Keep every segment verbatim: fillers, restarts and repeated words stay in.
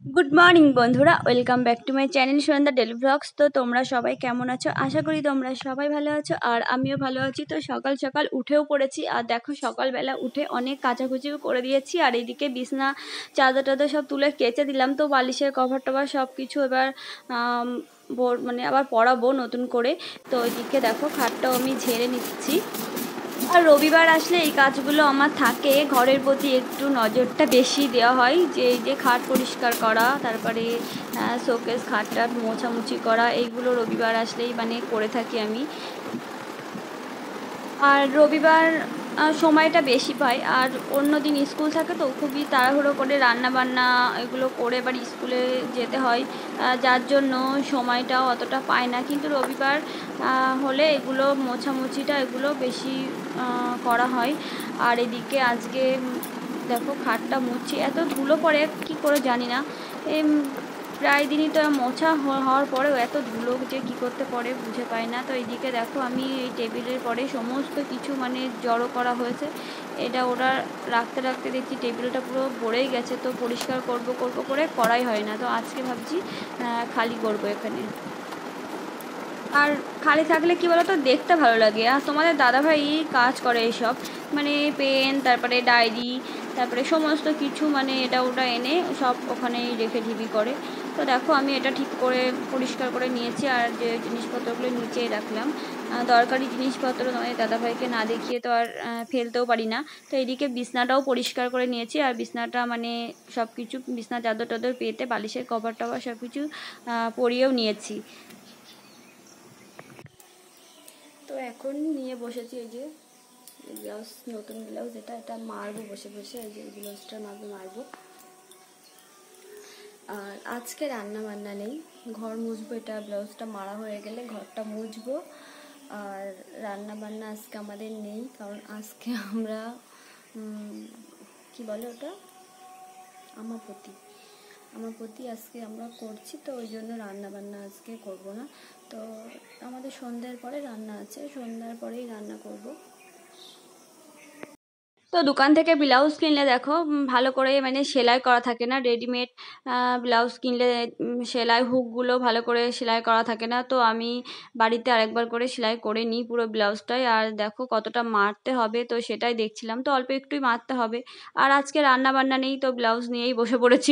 Good morning বন্ধুরা, welcome back to my channel Sunanda daily vlogs. তো তোমরা সবাই কেমন আছো? আশা করি তোমরা সবাই ভালো আছো আর আমিও ভালো আছি। তো সকাল সকাল উঠেও পড়েছি আর দেখো সকালবেলা উঠে অনেক কাচাকুচিও করে দিয়েছি আর এইদিকে বিছনা চাদর টাদর সব তুলে কেচে দিলাম। তো বালিশের কভার টভার সব কিছু এবার মানে আবার পরাবো নতুন করে। তো ওইদিকে দেখো খাটটাও আমি ঝেড়ে নিচ্ছি। আর রবিবার আসলে এই কাজগুলো আমার থাকে, ঘরের প্রতি একটু নজরটা বেশি দেওয়া হয়, যে এই যে খাট পরিষ্কার করা, তারপরে শোকেস খাটটা মোছামুছি করা, এইগুলো রবিবার আসলেই মানে করে থাকি আমি। আর রবিবার সময়টা বেশি পাই, আর অন্য দিন স্কুল থাকে তো খুবই তাড়াহুড়ো করে রান্না বান্না এগুলো করে এবার স্কুলে যেতে হয়, যার জন্য সময়টাও অতটা পায় না। কিন্তু রবিবার হলে এগুলো মোছামুছিটা এগুলো বেশি করা হয়। আর এদিকে আজকে দেখো খাটটা মুছছি, এত ধুলো পড়ে কি করে জানি না, প্রায় দিনই তো মোছা হওয়ার পরেও এত ধুলো যে কী করতে পড়ে বুঝে পাই না। তো এইদিকে দেখো আমি এই টেবিলের পরে সমস্ত কিছু মানে জড়ো করা হয়েছে, এটা ওরা রাখতে রাখতে দেখছি টেবিলটা পুরো ভরেই গেছে। তো পরিষ্কার করব করব করে করাই হয় না। তো আজকে ভাবছি খালি করব এখানে। আর খালি থাকলে কি বলো তো, দেখতে ভালো লাগে। আর তোমাদের দাদাভাই কাজ করে এইসব, মানে পেন, তারপরে ডায়েরি, তারপরে সমস্ত কিছু মানে এটা ওটা এনে সব ওখানেই রেখে ঢিবি করে। তো দেখো আমি এটা ঠিক করে পরিষ্কার করে নিয়েছি আর যে জিনিসপত্রগুলো নিচেই রাখলাম। দরকারি জিনিসপত্র তোমাদের দাদাভাইকে না দেখিয়ে তো আর ফেলতেও পারি না। তো এদিকে বিছনাটাও পরিষ্কার করে নিয়েছি আর বিছনাটা মানে সব কিছু বিছনা চাদর টাদর পেতে বালিশের কভার টভার সব কিছু পরিয়েও নিয়েছি। তো এখন নিয়ে বসেছি এই যে ব্লাউজ, নতুন ব্লাউজ, এটা এটা মারবো বসে বসে, এই যে ব্লাউজটা মারবো মারবো আর আজকে রান্না বান্না নেই, ঘর মুছবো। এটা ব্লাউজটা মারা হয়ে গেলে ঘরটা মুছবো। আর রান্না বান্না আজকে আমাদের নেই, কারণ আজকে আমরা কি বলে ওটা আমার প্রতি আমার প্রতি আজকে আমরা করছি, তো ওই জন্য রান্না বান্না আজকে করব না। তো আমাদের সন্ধ্যার পরে রান্না আছে, সন্ধ্যার পরেই রান্না করব। তো দোকান থেকে ব্লাউজ কিনলে দেখো ভালো করে মানে সেলাই করা থাকে না, রেডিমেড ব্লাউজ কিনলে সেলাই হুকগুলো ভালো করে সেলাই করা থাকে না। তো আমি বাড়িতে আরেকবার করে সেলাই করে নিই পুরো ব্লাউজটাই। আর দেখো কতটা মারতে হবে তো সেটাই দেখছিলাম, তো অল্প একটুই মারতে হবে। আর আজকে রান্না বান্না নেই, তো ব্লাউজ নিয়েই বসে পড়েছি।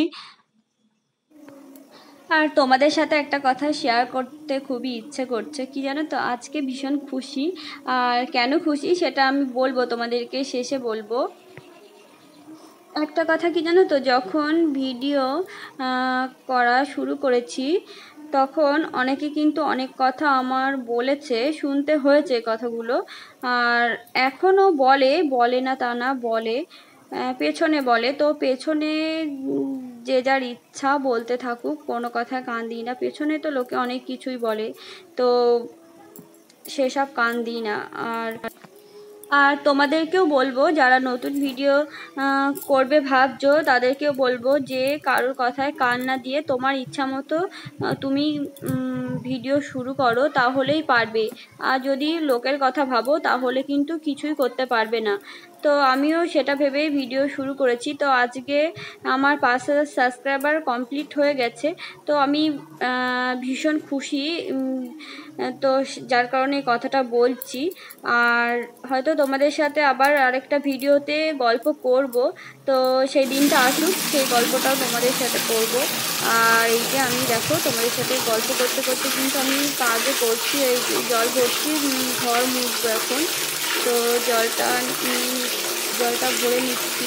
আর তোমাদের সাথে একটা কথা শেয়ার করতে খুবই ইচ্ছে করছে, কি জানো তো, আজকে ভীষণ খুশি। আর কেন খুশি সেটা আমি বলবো তোমাদেরকে, শেষে বলবো। একটা কথা কি জানো তো, যখন ভিডিও করা শুরু করেছি তখন অনেকে কিন্তু অনেক কথা আমার বলেছে, শুনতে হয়েছে কথাগুলো। আর এখনও বলে বলে না তা না, বলে পেছনে বলে। তো পেছনে যে যার ইচ্ছা বলতে থাকুক, কোনো কথা কান দিই না। পেছনে তো লোকে অনেক কিছুই বলে, তো সেসব কান দিই না। আর আর তোমাদেরকেও বলবো, যারা নতুন ভিডিও করবে ভাবছো তাদেরকেও বলবো যে কারোর কথায় কান না দিয়ে তোমার ইচ্ছা মতো তুমি ভিডিও শুরু করো, তাহলেই পারবে। আর যদি লোকের কথা ভাবো তাহলে কিন্তু কিছুই করতে পারবে না। তো আমিও সেটা ভেবেই ভিডিও শুরু করেছি। তো আজকে আমার পাঁচ হাজার সাবস্ক্রাইবার কমপ্লিট হয়ে গেছে, তো আমি ভীষণ খুশি। তো যার কারণে কথাটা বলছি। আর হয়তো তোমাদের সাথে আবার আরেকটা ভিডিওতে গল্প করব, তো সেই দিনটা আসুক, সেই গল্পটাও তোমাদের সাথে করব। আর এই যে আমি দেখো তোমাদের সাথে গল্প করতে করতে কিন্তু আমি কাজও করছি, এই জল ভরছি, ঘর মুছবো এখন। তো জলটা জলটা ভরে নিচ্ছি।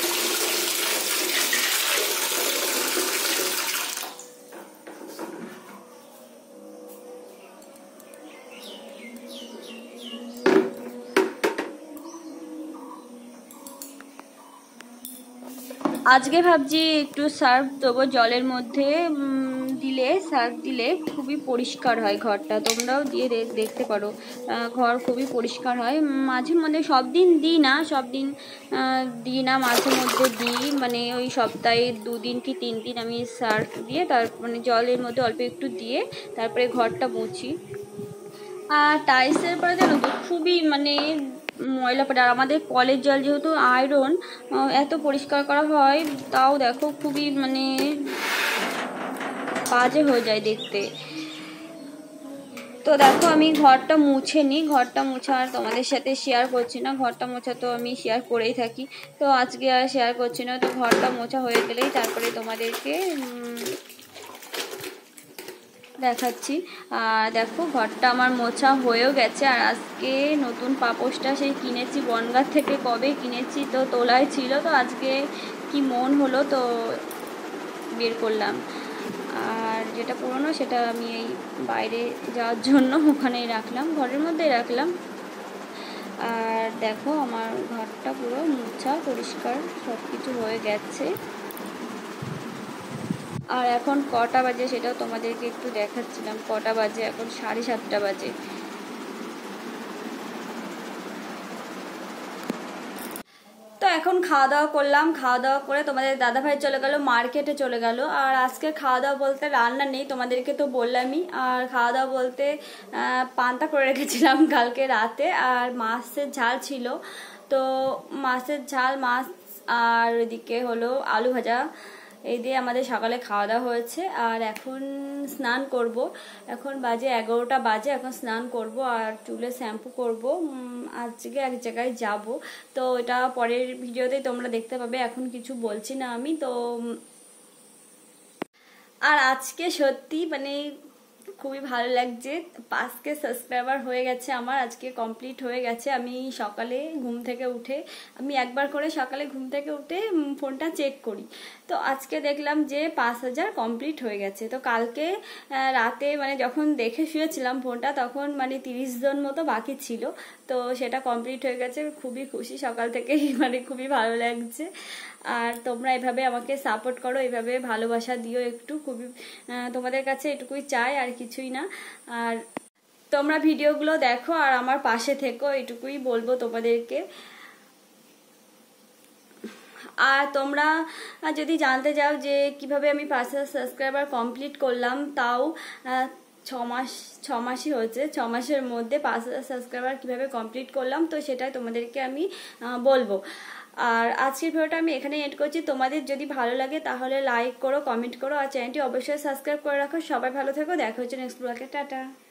আজকে ভাবছি একটু সার্ফ দেবো জলের মধ্যে, দিলে সার্ফ দিলে খুবই পরিষ্কার হয় ঘরটা, তোমরাও দিয়ে দেখতে পারো। ঘর খুবই পরিষ্কার হয়। মাঝে মধ্যে সব দিন দিই না, সব দিন দিই না, মাঝে মধ্যে দিই, মানে ওই সপ্তাহে দুদিন কি তিন দিন আমি সার্ফ দিয়ে তার মানে জলের মধ্যে অল্প একটু দিয়ে তারপরে ঘরটা মুছি। আর টাইলসের পরে জানো তো খুবই মানে ময়লা পড়ে। আর আমাদের কলের জল যেহেতু আয়রন, এত পরিষ্কার করা হয় তাও দেখো খুবই মানে বাজে হয়ে যায় দেখতে। তো দেখো আমি ঘরটা মুছে নিই, ঘরটা মুছা আর তোমাদের সাথে শেয়ার করছি না, ঘরটা মোছা তো আমি শেয়ার করেই থাকি, তো আজকে আর শেয়ার করছি না। তো ঘরটা মোছা হয়ে গেলেই তারপরে তোমাদেরকে দেখাচ্ছি। আর দেখো ঘরটা আমার মোছা হয়েও গেছে। আর আজকে নতুন পাপোশটা সেই কিনেছি বনগাঁ থেকে, কবে কিনেছি তো তোলায় ছিল, তো আজকে কি মন হলো তো বের করলাম। আর যেটা পুরনো সেটা আমি এই বাইরে যাওয়ার জন্য ওখানেই রাখলাম, ঘরের মধ্যেই রাখলাম। আর দেখো আমার ঘরটা পুরো মোছা পরিষ্কার সব কিছু হয়ে গেছে। আর এখন কটা বাজে সেটাও তোমাদেরকে একটু দেখাচ্ছিলাম, কটা বাজে, এখন সাড়ে সাতটা বাজে। তো এখন খাওয়া দাওয়া করলাম, খাওয়া দাওয়া করে তোমাদের দাদাভাই চলে গেল মার্কেটে চলে গেল। আর আজকে খাওয়া দাওয়া বলতে রান্না নেই, তোমাদেরকে তো বললামই। আর খাওয়া দাওয়া বলতে পান্তা করে রেখেছিলাম কালকে রাতে, আর মাছের ঝাল ছিল, তো মাছের ঝাল, মাছ, আর ওইদিকে হলো আলু ভাজা, এই দিয়ে আমাদের সকালে খাওয়া দাওয়া হয়েছে। আর এখন স্নান করব, এখন বাজে এগারোটা বাজে, এখন স্নান করব আর চুলে শ্যাম্পু করব। আজকে এক জায়গায় যাব, তো এটা পরের ভিডিওতেই তোমরা দেখতে পাবে, এখন কিছু বলছি না আমি। তো আর আজকে সত্যি মানে খুবই ভালো লাগছে, পাঁচকে সাবস্ক্রাইবার হয়ে গেছে আমার, আজকে কমপ্লিট হয়ে গেছে। আমি সকালে ঘুম থেকে উঠে আমি একবার করে সকালে ঘুম থেকে উঠে ফোনটা চেক করি, তো আজকে দেখলাম যে পাঁচ হাজার কমপ্লিট হয়ে গেছে। তো কালকে রাতে মানে যখন দেখে শুয়েছিলাম ফোনটা, তখন মানে তিরিশ জন মতো বাকি ছিল, তো সেটা কমপ্লিট হয়ে গেছে। খুবই খুশি সকাল থেকেই, মানে খুবই ভালো লাগছে। আর তোমরা এভাবে আমাকে সাপোর্ট করো, এভাবে ভালোবাসা দিও একটু, খুবই তোমাদের কাছে এটুকুই চাই, আর কিছুই না। আর তোমরা ভিডিওগুলো দেখো আর আমার পাশে থেকো, এটুকুই বলবো তোমাদেরকে। আর তোমরা যদি জানতে চাও যে কিভাবে আমি পাঁচ হাজার সাবস্ক্রাইবার কমপ্লিট করলাম, তাও ছ মাস ছ মাসই হয়েছে, ছ মাসের মধ্যে পাঁচ হাজার সাবস্ক্রাইবার কীভাবে কমপ্লিট করলাম, তো সেটাই তোমাদেরকে আমি বলবো। আর আজকের ভিডিওটা আমি এখানে এড করছি। তোমাদের যদি ভালো লাগে তাহলে লাইক করো, কমেন্ট করো, আর চ্যানেলটি অবশ্যই সাবস্ক্রাইব করে রাখো। সবাই ভালো থেকো, দেখা হচ্ছে নেক্সট ব্লগে, টাটা।